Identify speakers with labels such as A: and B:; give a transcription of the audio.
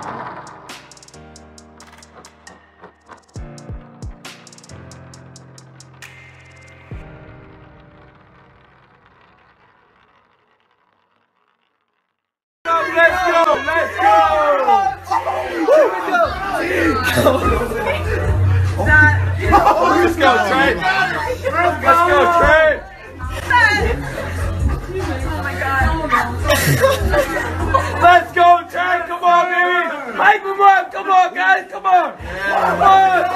A: Let's go! Let's go! Let's go, Trey! Let's go, Trey!
B: Oh my god.
A: Let's go, Trey! Come on, baby! Hype him up! Come on, guys! Come on! Come on!